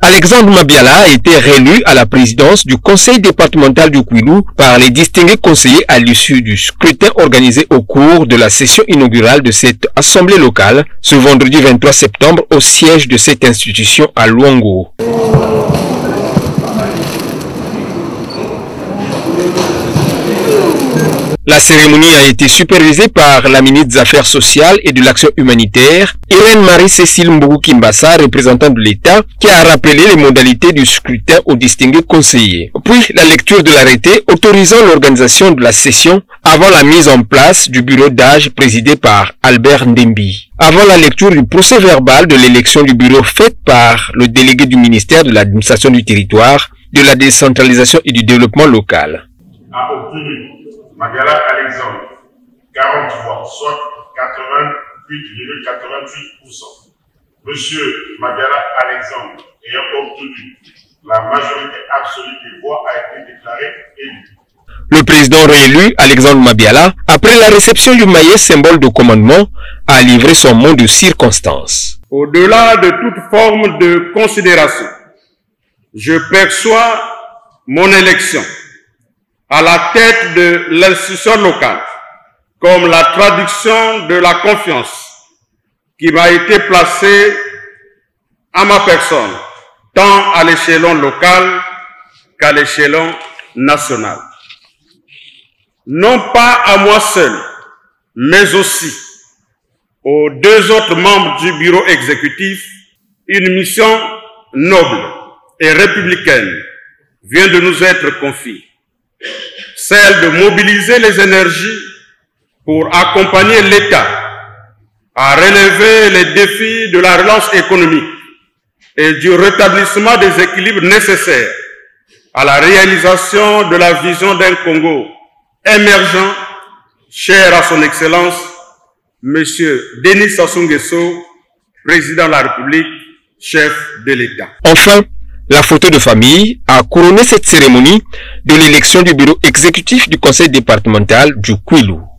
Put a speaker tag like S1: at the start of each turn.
S1: Alexandre Mabiala a été réélu à la présidence du conseil départemental du Kwilu par les distingués conseillers à l'issue du scrutin organisé au cours de la session inaugurale de cette assemblée locale ce vendredi 23 septembre au siège de cette institution à Luango. La cérémonie a été supervisée par la ministre des Affaires sociales et de l'Action humanitaire, Irène Marie-Cécile Mboukou-Kimbassa, représentante de l'État, qui a rappelé les modalités du scrutin aux distingués conseillers. Puis la lecture de l'arrêté autorisant l'organisation de la session avant la mise en place du bureau d'âge présidé par Albert Ndembi. Avant la lecture du procès verbal de l'élection du bureau faite par le délégué du ministère de l'administration du territoire, de la décentralisation et du développement local.
S2: A obtenu Mabiala Alexandre 40 voix, soit 88,88%. Monsieur Mabiala Alexandre ayant obtenu la majorité absolue des voix a été déclaré élu.
S1: Le président réélu, Alexandre Mabiala, après la réception du maillet symbole de commandement, a livré son mot de circonstance.
S3: Au-delà de toute forme de considération, je perçois mon élection à la tête de l'institution locale comme la traduction de la confiance qui m'a été placée à ma personne, tant à l'échelon local qu'à l'échelon national. Non pas à moi seul, mais aussi aux deux autres membres du bureau exécutif, une mission noble et républicaine vient de nous être confiée. Celle de mobiliser les énergies pour accompagner l'État à relever les défis de la relance économique et du rétablissement des équilibres nécessaires à la réalisation de la vision d'un Congo émergent, cher à son Excellence, M. Denis Sassou Nguesso, président de la République, chef de l'État.
S1: Enfin, la photo de famille a couronné cette cérémonie de l'élection du bureau exécutif du conseil départemental du Kwilu.